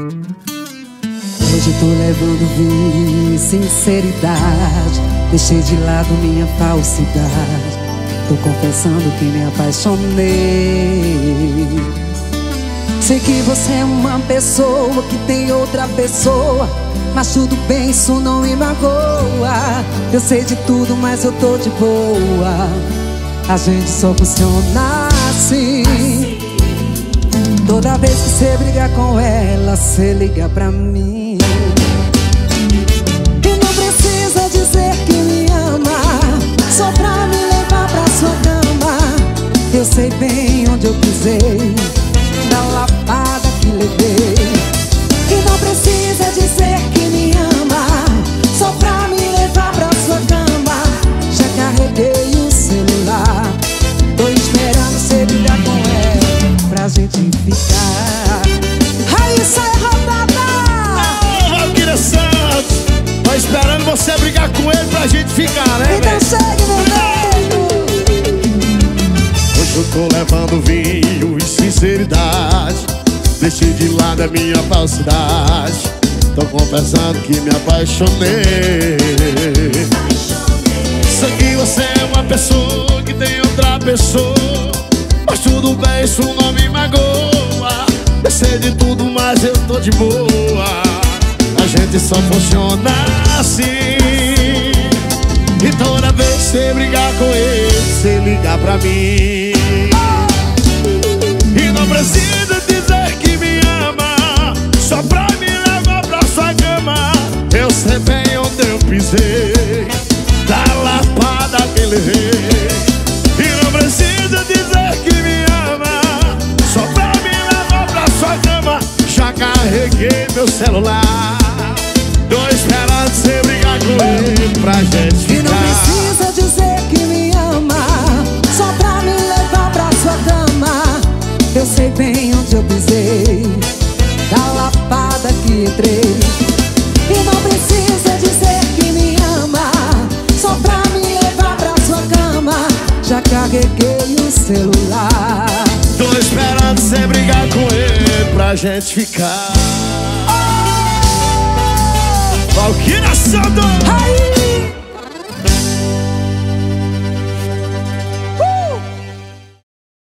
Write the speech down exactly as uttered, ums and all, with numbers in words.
Hoje tô levando vinho e sinceridade. Deixei de lado minha falsidade. Tô confessando que me apaixonei. Sei que você é uma pessoa que tem outra pessoa, mas tudo bem, isso não me magoa. Eu sei de tudo, mas eu tô de boa. A gente só funciona assim. Toda vez que você briga com ela, você liga pra mim. E não precisa dizer que me ama, só pra me levar pra sua cama. Eu sei bem onde eu pisei, da lapada que levei. E não precisa dizer que me ama, só pra me levar pra sua cama. Já carreguei o celular, tô esperando você brigar com ela pra gente ficar. Raíssa é rodada! Ô, Valquíria Santos, tô esperando você brigar com ele pra gente ficar, né, então segue, meu nego. Hoje eu tô levando vinho e sinceridade. Deixei de lado a minha falsidade. Tô confessando que me apaixonei. Sei que você é uma pessoa que tem outra pessoa, mas tudo bem, isso não me magoa. Eu sei de tudo, mas eu tô de boa. A gente só funciona assim. E toda vez que você brigar com ele, você ligar pra mim. E não precisa dizer que me ama, só pra me levar pra sua cama. Eu sei bem onde eu pisei, da lapada que levei. E não precisa dizer que me ama, só pra me levar pra sua cama. Já carreguei meu celular, tô esperando você brigar com ele pra gente ficar. E não precisa dizer que me ama, só pra me levar pra sua cama. Eu sei bem onde eu pisei, da lapada que entrei. E não precisa dizer que me ama, só pra me levar pra sua cama. Já carreguei o celular, tô esperando você brigar com ele pra gente ficar. oh! Valquíria Santos! Aí!